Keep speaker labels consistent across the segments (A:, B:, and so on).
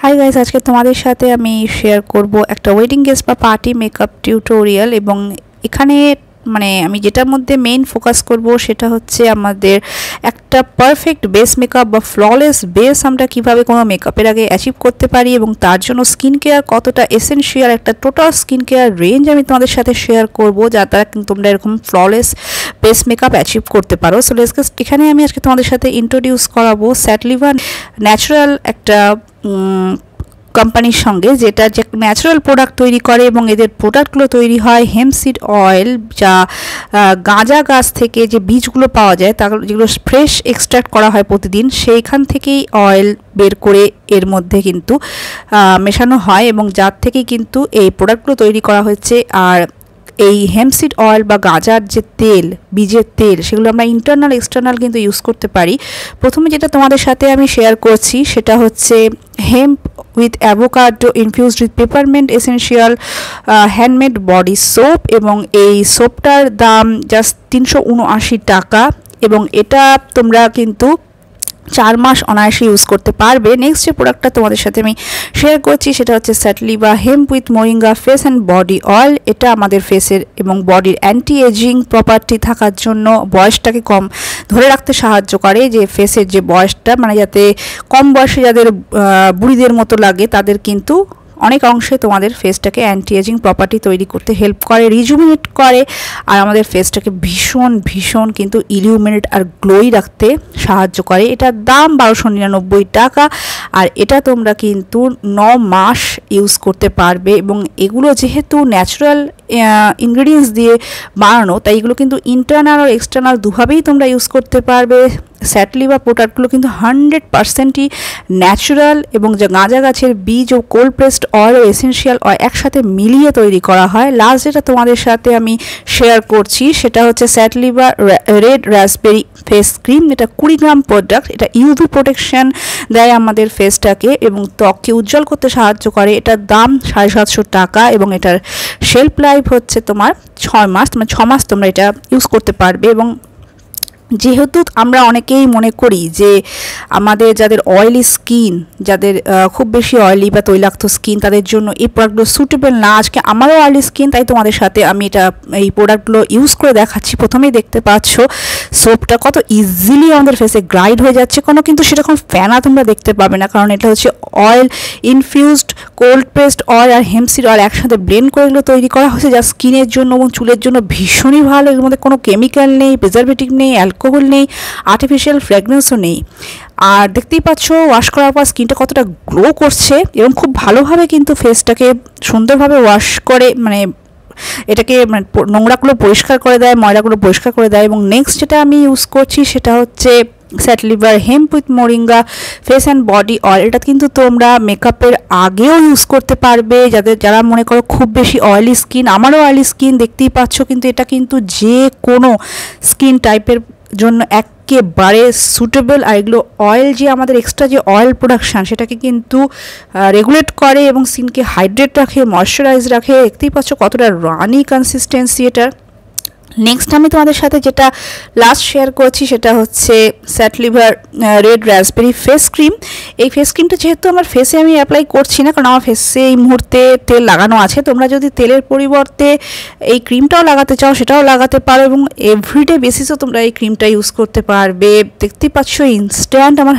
A: Hi guys, আজকে তোমাদের সাথে আমি শেয়ার করব একটা ওয়েডিং গেস্ট বা পার্টি মেকআপ টিউটোরিয়াল। এবং এখানে আমি যেটার মধ্যে মেইন ফোকাস করব সেটা হচ্ছে আমাদের একটা পারফেক্ট বেস মেকআপ বা ফ্ললেস বেস আমরা কিভাবে কোনো মেকআপের আগে অ্যাচিভ করতে পারি এবং তার জন্য স্কিন কেয়ার কতটা এসেনশিয়াল, একটা টোটাল স্কিন কেয়ার রেঞ্জ আমি তোমাদের সাথে শেয়ার করব যা দ্বারা কিন্তু তোমরা এরকম ফ্ললেস বেস মেকআপ অ্যাচিভ করতে পারো। সো এখানে আমি আজকে তোমাদের সাথে ইন্ট্রোডিউস করাবো স্যাটলিভার ন্যাচারাল একটা কোম্পানির সঙ্গে, যেটা যে ন্যাচারাল প্রোডাক্ট তৈরি করে এবং এদের প্রোডাক্টগুলো তৈরি হয় হেম্প সিড অয়েল, যা গাঁজা গাছ থেকে যে বীজগুলো পাওয়া যায় তা যেগুলো ফ্রেশ এক্সট্রাক্ট করা হয় প্রতিদিন, সেইখান থেকেই অয়েল বের করে এর মধ্যে কিন্তু মেশানো হয় এবং যার থেকেই কিন্তু এই প্রোডাক্টগুলো তৈরি করা হয়েছে। আর এই হেম্প সিড অয়েল বা গাঁজার যে তেল, বীজের তেল, সেগুলো আমরা ইন্টারনাল এক্সটার্নাল কিন্তু ইউজ করতে পারি। প্রথমে যেটা তোমাদের সাথে আমি শেয়ার করছি সেটা হচ্ছে hemp with avocado infused with peppermint essential handmade body soap, এবং এই সোপটার দাম জাস্ট 379 টাকা এবং এটা তোমরা কিন্তু 4 মাস অনায়াসে ইউজ করতে পারবে। নেক্সট যে প্রোডাক্টটা তোমাদের সাথে আমি শেয়ার করছি সেটা হচ্ছে Satliva hemp with moringa face and body oil. এটা আমাদের ফেসের এবং বডির অ্যান্টি এজিং প্রপার্টি থাকার জন্য বয়সটাকে কম ধরে রাখতে সাহায্য করে, যে ফেসের যে বয়সটা যাতে কম বয়সে যাদের বুড়িদের মতো লাগে তাদের কিন্তু অনেক অংশে তোমাদের ফেসটাকে অ্যান্টি এজিং প্রপার্টি তৈরি করতে হেল্প করে, রিজুমিনেট করে, আর আমাদের ফেসটাকে ভীষণ ভীষণ কিন্তু ইলিউমিনেট আর গ্লোই রাখতে সাহায্য করে। এটার দাম 1299 টাকা আর এটা তোমরা কিন্তু 9 মাস ইউজ করতে পারবে। এবং এগুলো যেহেতু ন্যাচারাল ইনগ্রেডিয়েন্টস দিয়ে বানানো, তাই এগুলো কিন্তু ইন্টারনাল আর এক্সটার্নাল দুভাবেই তোমরা ইউজ করতে পারবে। স্যাটলিভা প্রোডাক্টগুলো কিন্তু 100%ই ন্যাচারাল এবং যে গাঁজা গাছের বীজ ও কোল্ড প্রেসড অয়েল ও এসেনশিয়াল অয়েল একসাথে মিলিয়ে তৈরি করা হয়। লাস্ট যেটা তোমাদের সাথে আমি শেয়ার করছি সেটা হচ্ছে Satliva red raspberry face cream. এটা 20 গ্রাম প্রোডাক্ট। এটা ইউভি প্রোটেকশন দেয় আমাদের ফেসটাকে এবং ত্বককে উজ্জ্বল করতে সাহায্য করে। এটার দাম 750 টাকা এবং এটার শেলফ লাইফ হচ্ছে তোমার 6 মাস। 6 মাস তোমরা এটা ইউজ করতে পারবে। এবং যেহেতু আমরা অনেকেই মনে করি যে আমাদের যাদের অয়েলি স্কিন, যাদের খুব বেশি অয়েলি বা তৈলাক্ত স্কিন, তাদের জন্য এই প্রোডাক্টগুলো সুটেবল না। আজকে আমারও অয়েলি স্কিন, তাই তোমাদের সাথে আমি এই প্রোডাক্টগুলো ইউজ করে দেখাচ্ছি। প্রথমেই দেখতে পাচ্ছ সোপটা কত ইজিলি আমাদের ফেসে গ্লাইড হয়ে যাচ্ছে, কোনো কিন্তু সেরকম ফেনা তোমরা দেখতে পাবে না, কারণ এটা হচ্ছে oil infused cold pressed oil আর হেম্প সিড অয়েল একসাথে ব্লেন্ড করে এগুলো তৈরি করা হয়েছে, যা স্কিনের জন্য এবং চুলের জন্য ভীষণই ভালো। এর মধ্যে কোনো কেমিক্যাল নেই, প্রিজারভেটিভ নেই, অ্যালকোহল নেই, আর্টিফিশিয়াল ফ্র্যাগরেন্সও নেই। আর দেখতেই পাচ্ছ ওয়াশ করার পর স্কিনটা কতটা গ্লো করছে এবং খুব ভালোভাবে কিন্তু ফেসটাকে সুন্দরভাবে ওয়াশ করে এটাকে নোংরাগুলো পরিষ্কার করে দেয়, ময়লাগুলো পরিষ্কার করে দেয়। এবং নেক্সট যেটা আমি ইউজ করছি সেটা হচ্ছে স্যাটলিভার hemp with moringa face and body oil. এটা কিন্তু তোমরা মেকআপের আগেও ইউজ করতে পারবে, যারা মনে করো খুব বেশি অয়েলি স্কিন। আমারও অয়েলি স্কিন, দেখতেই পাচ্ছ, কিন্তু এটা কিন্তু যে কোনো স্কিন টাইপের জন্য একেবারে সুটেবল। আর এগুলো অয়েল যে আমাদের এক্সট্রা যে অয়েল প্রোডাকশান সেটাকে কিন্তু রেগুলেট করে এবং স্কিনকে হাইড্রেট রাখে, ময়শ্চারাইজ রাখে। দেখতেই পাচ্ছ কতটা রানি কনসিস্টেন্সি এটার। নেক্সট আমি তোমাদের সাথে যেটা লাস্ট শেয়ার করছি সেটা হচ্ছে স্যাটলিভার রেড রাসবেরি ফেস ক্রিম। এই ফেস ক্রিমটা যেহেতু আমার ফেসে আমি অ্যাপ্লাই করছি না, কারণ আমার ফেসে এই মুহূর্তে তেল লাগানো আছে। তোমরা যদি তেলের পরিবর্তে এই ক্রিমটাও লাগাতে চাও সেটাও লাগাতে পারো এবং এভরিডে বেসিসও তোমরা এই ক্রিমটা ইউজ করতে পারবে। দেখতেই পাচ্ছ ইনস্ট্যান্ট আমার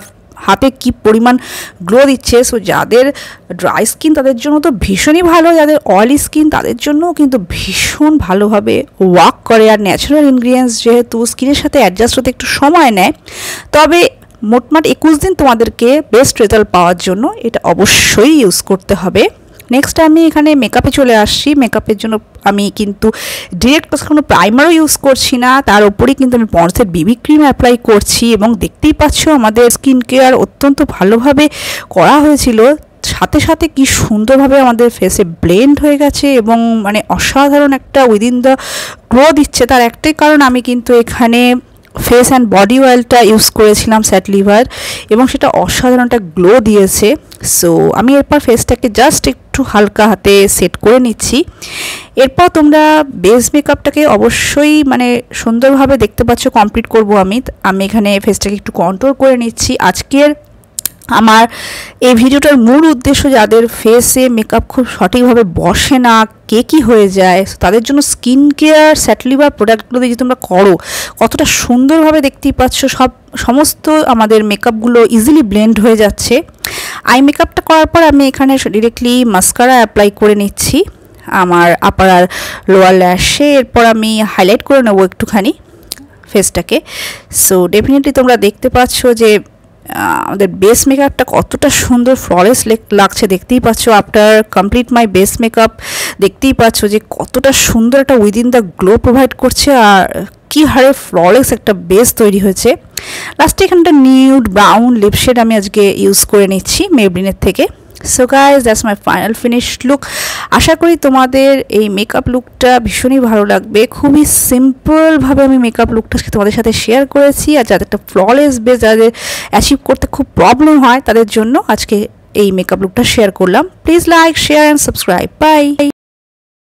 A: হাতে কি পরিমাণ গ্লো দিচ্ছে। সো যাদের ড্রাই স্কিন তাদের জন্য তো ভীষণই ভালো, যাদের অয়েলি স্কিন তাদের জন্যও কিন্তু ভীষণ ভালোভাবে ওয়ার্ক করে। আর ন্যাচারাল ইনগ্রিডিয়েন্টস যেহেতু স্কিনের সাথে অ্যাডজাস্ট হতে একটু সময় নেয়, তবে মোটমাট 21 দিন তোমাদেরকে বেস্ট রেজাল্ট পাওয়ার জন্য এটা অবশ্যই ইউজ করতে হবে। নেক্সট আমি এখানে মেকআপে চলে আসছি। মেকআপের জন্য আমি কিন্তু ডিরেক্ট কোনো প্রাইমারও ইউজ করছি না, তার উপরেই কিন্তু আমি পন্ডসের বিবি ক্রিম অ্যাপ্লাই করছি এবং দেখতেই পাচ্ছ আমাদের স্কিন কেয়ার অত্যন্ত ভালোভাবে করা হয়েছিল, সাথে সাথে কি সুন্দরভাবে আমাদের ফেসে ব্লেন্ড হয়ে গেছে এবং অসাধারণ একটা উইদিন দ্য গ্লো দিচ্ছে। তার একটাই কারণ, আমি কিন্তু এখানে ফেস অ্যান্ড বডি অয়েলটা ইউজ করেছিলাম স্যাটলিভার এবং সেটা অসাধারণ একটা গ্লো দিয়েছে। সো আমি এরপর ফেসটাকে জাস্ট একটু হালকা হাতে সেট করে নিচ্ছি। এরপর তোমরা বেস মেকআপটাকে অবশ্যই সুন্দরভাবে দেখতে পাচ্ছ কমপ্লিট করব আমি এখানে ফেসটাকে একটু কন্ট্রোল করে নিচ্ছি। আজকের আমার এই ভিডিওটার মূল উদ্দেশ্য যাদের ফেসে মেকআপ খুব সঠিকভাবে বসে না, কেকি হয়ে যায়, তাদের জন্য স্কিন কেয়ার স্যাটলিভার প্রোডাক্টগুলো দিয়ে তোমরা করো কতটা সুন্দরভাবে দেখতেই পাচ্ছ সমস্ত আমাদের মেকআপগুলো ইজিলি ব্লেন্ড হয়ে যাচ্ছে। আই মেকআপটা করার পর আমি এখানে ডিরেক্টলি মাস্কারা অ্যাপ্লাই করে নিচ্ছি আমার আপার আর লোয়ার ল্যাশে। এরপর আমি হাইলাইট করে নেবো একটুখানি ফেসটাকে। সো ডেফিনেটলি তোমরা দেখতে পাচ্ছ যে আমাদের বেস মেকআপটা কতটা সুন্দর ফ্ললেস লাগছে, দেখতেই পাচ্ছ। After complete my base makeup দেখতেই পাচ্ছ যে কতটা সুন্দর একটা উইদিন দ্য গ্লো প্রোভাইড করছে, আর কি হারে ফ্ললেস একটা বেস তৈরি হয়েছে। লাস্টে এখানটা নিউড ব্রাউন লিপশেড আমি আজকে ইউজ করে নিচ্ছি মেবলিনের থেকে। So guys, that's my final finish look. আশা করি তোমাদের এই মেকআপ লুকটা ভীষণই ভালো লাগবে। খুবই সিম্পলভাবে আমি মেকআপ লুকটা তোমাদের সাথে শেয়ার করেছি, আর যাদের একটা ফ্ললেস বেস যাদের অ্যাচিভ করতে খুব প্রবলেম হয় তাদের জন্য আজকে এই মেকআপ লুকটা শেয়ার করলাম। Please like, share and subscribe. By.